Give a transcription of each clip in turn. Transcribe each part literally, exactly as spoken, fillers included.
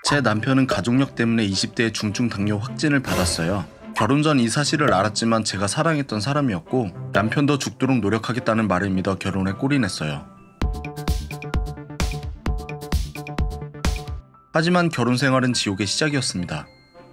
제 남편은 가족력 때문에 이십 대에 중증 당뇨 확진을 받았어요. 결혼 전 이 사실을 알았지만 제가 사랑했던 사람이었고 남편도 죽도록 노력하겠다는 말을 믿어 결혼에 골인했어요. 하지만 결혼 생활은 지옥의 시작이었습니다.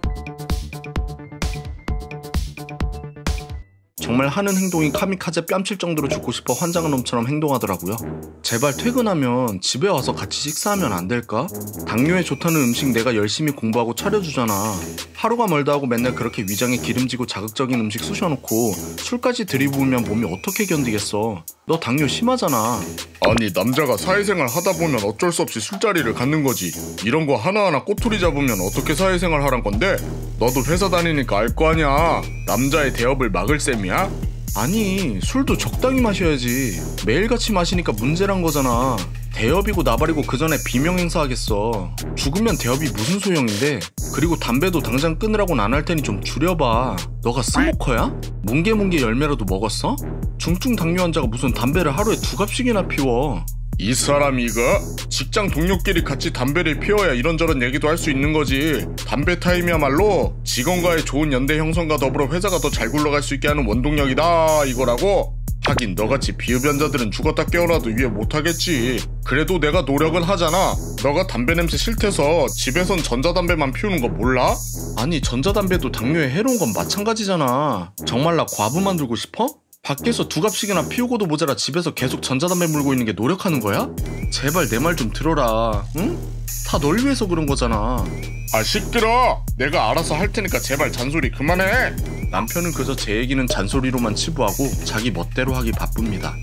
정말 하는 행동이 카미카제 뺨칠 정도로 죽고 싶어 환장한 놈처럼 행동하더라고요. 제발 퇴근하면 집에 와서 같이 식사하면 안 될까? 당뇨에 좋다는 음식 내가 열심히 공부하고 차려주잖아. 하루가 멀다 하고 맨날 그렇게 위장에 기름지고 자극적인 음식 쑤셔놓고 술까지 들이부으면 몸이 어떻게 견디겠어. 너 당뇨 심하잖아. 아니 남자가 사회생활 하다 보면 어쩔 수 없이 술자리를 갖는 거지. 이런 거 하나하나 꼬투리 잡으면 어떻게 사회생활 하란 건데? 너도 회사 다니니까 알 거 아니야. 남자의 대업을 막을 셈이야? 아니 술도 적당히 마셔야지. 매일같이 마시니까 문제란 거잖아. 대업이고 나발이고 그 전에 비명 행사하겠어. 죽으면 대업이 무슨 소용인데. 그리고 담배도 당장 끊으라고는 안 할 테니 좀 줄여봐. 너가 스모커야? 뭉게뭉게 열매라도 먹었어? 중증 당뇨 환자가 무슨 담배를 하루에 두 갑씩이나 피워. 이 사람이 이거? 직장 동료끼리 같이 담배를 피워야 이런저런 얘기도 할 수 있는 거지. 담배 타임이야말로 직원과의 좋은 연대 형성과 더불어 회사가 더 잘 굴러갈 수 있게 하는 원동력이다 이거라고? 하긴 너같이 비흡연자들은 죽었다 깨어나도 이해 못하겠지. 그래도 내가 노력은 하잖아. 너가 담배 냄새 싫대서 집에선 전자담배만 피우는 거 몰라? 아니 전자담배도 당뇨에 해로운 건 마찬가지잖아. 정말 나 과부 만들고 싶어? 밖에서 두 갑씩이나 피우고도 모자라 집에서 계속 전자담배 물고 있는 게 노력하는 거야? 제발 내 말 좀 들어라. 응? 다 널 위해서 그런 거잖아. 아 시끄러. 내가 알아서 할 테니까 제발 잔소리 그만해. 남편은 그저 제 얘기는 잔소리로만 치부하고 자기 멋대로 하기 바쁩니다.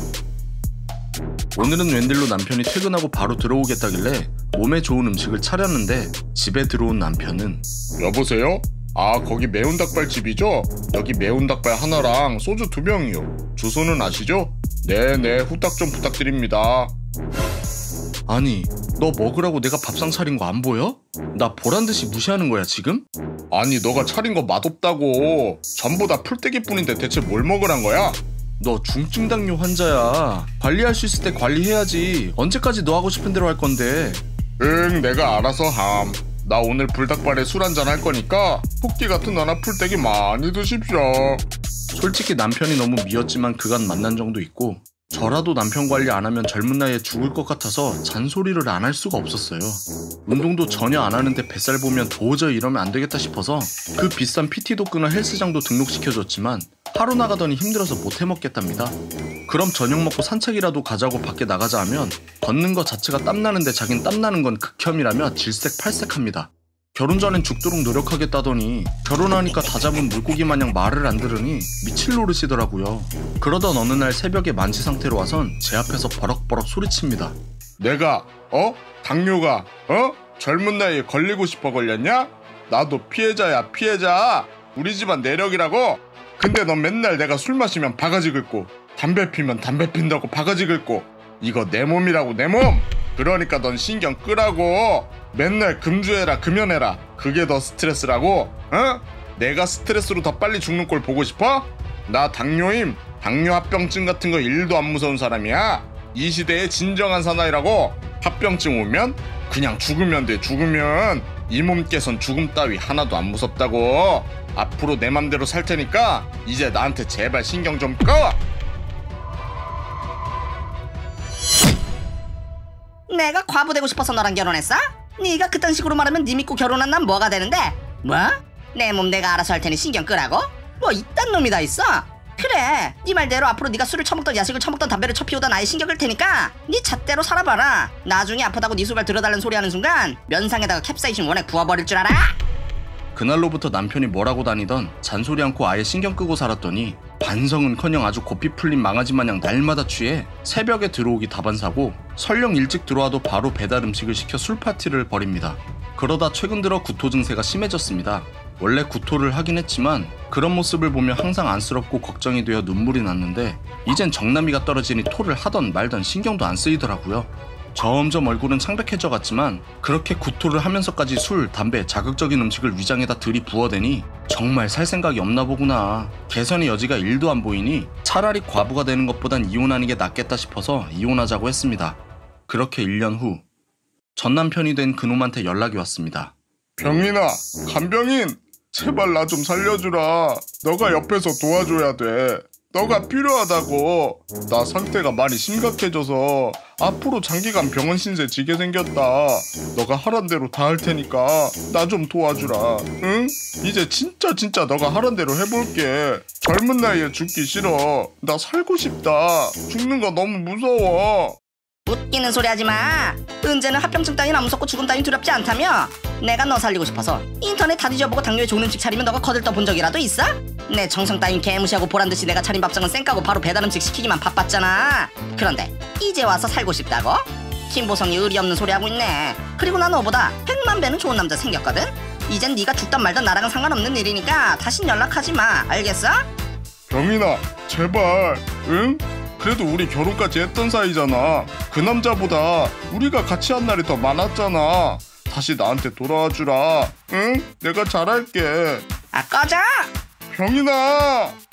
오늘은 웬일로 남편이 퇴근하고 바로 들어오겠다길래 몸에 좋은 음식을 차렸는데 집에 들어온 남편은 여보세요? 아 거기 매운 닭발집이죠? 여기 매운 닭발 하나랑 소주 두 병이요. 주소는 아시죠? 네네 후딱 좀 부탁드립니다. 아니 너 먹으라고 내가 밥상 차린 거 안 보여? 나 보란듯이 무시하는 거야 지금? 아니 너가 차린 거 맛없다고. 전부 다 풀떼기뿐인데 대체 뭘 먹으란 거야? 너 중증 당뇨 환자야. 관리할 수 있을 때 관리해야지. 언제까지 너 하고 싶은 대로 할 건데. 응 내가 알아서 함. 나 오늘 불닭발에 술 한잔 할 거니까 토끼 같은 나나 풀떼기 많이 드십시오. 솔직히 남편이 너무 미웠지만 그간 만난 정도 있고 저라도 남편 관리 안 하면 젊은 나이에 죽을 것 같아서 잔소리를 안 할 수가 없었어요. 운동도 전혀 안 하는데 뱃살 보면 도저히 이러면 안 되겠다 싶어서 그 비싼 피티도 끊어 헬스장도 등록시켜줬지만 하루 나가더니 힘들어서 못 해먹겠답니다. 그럼 저녁 먹고 산책이라도 가자고 밖에 나가자 하면 걷는 거 자체가 땀나는데 자긴 땀나는 건 극혐이라며 질색팔색합니다. 결혼 전엔 죽도록 노력하겠다더니 결혼하니까 다 잡은 물고기 마냥 말을 안 들으니 미칠 노릇이더라고요. 그러던 어느 날 새벽에 만취 상태로 와선 제 앞에서 버럭버럭 소리칩니다. 내가 어? 당뇨가 어? 젊은 나이에 걸리고 싶어 걸렸냐? 나도 피해자야 피해자. 우리 집안 내력이라고. 근데 넌 맨날 내가 술 마시면 바가지 긁고 담배 피면 담배 핀다고 바가지 긁고 이거 내 몸이라고 내 몸. 그러니까 넌 신경 끄라고. 맨날 금주해라 금연해라. 그게 더 스트레스라고? 어? 내가 스트레스로 더 빨리 죽는 꼴 보고 싶어? 나 당뇨임. 당뇨 합병증 같은 거 일도 안 무서운 사람이야. 이 시대의 진정한 사나이라고. 합병증 오면 그냥 죽으면 돼. 죽으면 이 몸께선 죽음 따위 하나도 안 무섭다고. 앞으로 내 맘대로 살 테니까 이제 나한테 제발 신경 좀 꺼. 내가 과부 되고 싶어서 너랑 결혼했어? 네가 그딴 식으로 말하면 네 믿고 결혼한 난 뭐가 되는데? 뭐? 내 몸 내가 알아서 할 테니 신경 끄라고? 뭐 이딴 놈이 다 있어? 그래 네 말대로 앞으로 네가 술을 처먹던 야식을 처먹던 담배를 처피우던 아예 신경 끌 테니까 네 잣대로 살아봐라. 나중에 아프다고 네 수발 들어달라는 소리 하는 순간 면상에다가 캡사이신 원액 부어버릴 줄 알아? 그날로부터 남편이 뭐라고 다니던 잔소리 않고 아예 신경 끄고 살았더니 반성은커녕 아주 고삐 풀린 망아지 마냥 날마다 취해 새벽에 들어오기 다반사고 설령 일찍 들어와도 바로 배달 음식을 시켜 술 파티를 벌입니다. 그러다 최근 들어 구토 증세가 심해졌습니다. 원래 구토를 하긴 했지만 그런 모습을 보면 항상 안쓰럽고 걱정이 되어 눈물이 났는데 이젠 정남이가 떨어지니 토를 하던 말던 신경도 안 쓰이더라고요. 점점 얼굴은 창백해져 갔지만 그렇게 구토를 하면서까지 술, 담배, 자극적인 음식을 위장에다 들이부어대니 정말 살 생각이 없나 보구나. 개선의 여지가 일도 안 보이니 차라리 과부가 되는 것보단 이혼하는 게 낫겠다 싶어서 이혼하자고 했습니다. 그렇게 일 년 후 전 남편이 된 그놈한테 연락이 왔습니다. 병인아, 간병인, 제발 나 좀 살려주라. 너가 옆에서 도와줘야 돼. 너가 필요하다고. 나 상태가 많이 심각해져서 앞으로 장기간 병원 신세 지게 생겼다. 너가 하란 대로 다 할 테니까 나 좀 도와주라. 응? 이제 진짜 진짜 너가 하란 대로 해볼게. 젊은 나이에 죽기 싫어. 나 살고 싶다. 죽는 거 너무 무서워. 웃기는 소리 하지 마. 은재는 합병증 따윈 안 무섭고 죽음 따윈 두렵지 않다며? 내가 너 살리고 싶어서 인터넷 다 뒤져보고 당뇨에 좋은 음식 차리면 너가 거들떠 본 적이라도 있어? 내 정성 따윈 개무시하고 보란듯이 내가 차린 밥상은 쌩까고 바로 배달 음식 시키기만 바빴잖아. 그런데 이제 와서 살고 싶다고? 김보성이 의리 없는 소리 하고 있네. 그리고 나 너보다 백만 배는 좋은 남자 생겼거든? 이젠 네가 죽든 말든 나랑은 상관없는 일이니까 다신 연락하지 마. 알겠어? 병인아, 제발. 응? 그래도 우리 결혼까지 했던 사이잖아. 그 남자보다 우리가 같이 한 날이 더 많았잖아. 다시 나한테 돌아와 주라. 응? 내가 잘할게. 아 꺼져! 병인아!